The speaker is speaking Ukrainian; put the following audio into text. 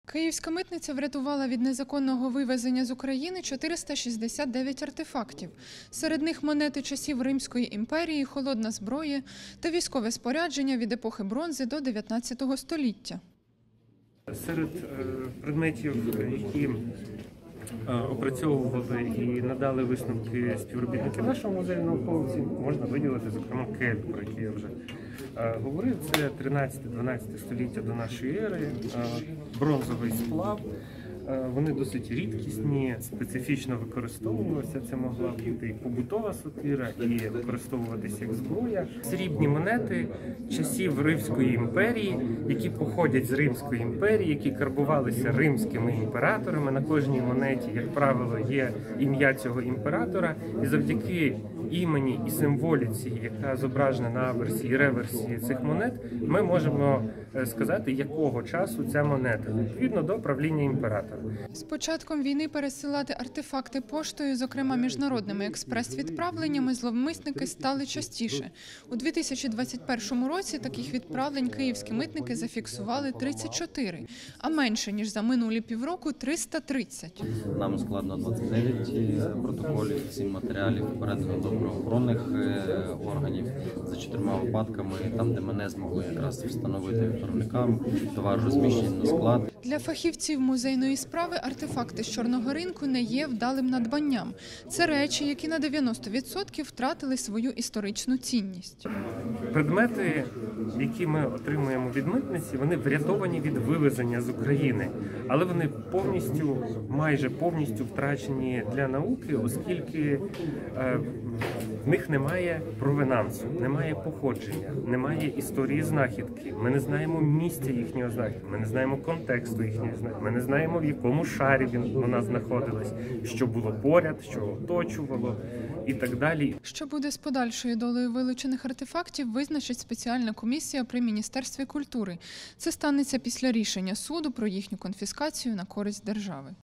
Київська митниця врятувала від незаконного вивезення з України 469 артефактів. Серед них монети часів Римської імперії, холодна зброя та військове спорядження від епохи бронзи до 19 століття. Серед предметів, які опрацьовували і надали висновки співробітники нашого музею науковці, можна виділити, зокрема, кель, про який я вже говорив. Це 13-12 століття до нашої ери, бронзовий сплав. Вони досить рідкісні, специфічно використовувалися. Це могла бути і побутова сокира, і використовуватися як зброя. Срібні монети часів Римської імперії, які походять з Римської імперії, які карбувалися римськими імператорами. На кожній монеті, як правило, є ім'я цього імператора. І завдяки імені і символіці, яка зображена на аверсі і реверсі цих монет, ми можемо сказати, якого часу ця монета, відповідно до правління імператора. З початком війни пересилати артефакти поштою, зокрема міжнародними експрес-відправленнями, зловмисники стали частіше. У 2021 році таких відправлень київські митники зафіксували 34, а менше, ніж за минулі півроку – 330. Нам складно 29 протоколів, 7 матеріалів передано до правоохоронних органів за 4 випадками, там, де мене змогли якраз встановити виробникам, товар розміщений на склад. Для фахівців музейної справи артефакти з чорного ринку не є вдалим надбанням. Це речі, які на 90% втратили свою історичну цінність. Предмети, які ми отримуємо від митниці, вони врятовані від вивезення з України, але вони майже повністю втрачені для науки, оскільки в них немає провенансу, немає походження, немає історії знахідки. Ми не знаємо місця їхнього знахідки, ми не знаємо контексту їхньої знахідки, ми не знаємо, в якому шарі вона знаходилась, що було поряд, що оточувало і так далі. Що буде з подальшою долею вилучених артефактів, визначить спеціальна комісія при Міністерстві культури. Це станеться після рішення суду про їхню конфіскацію на користь держави.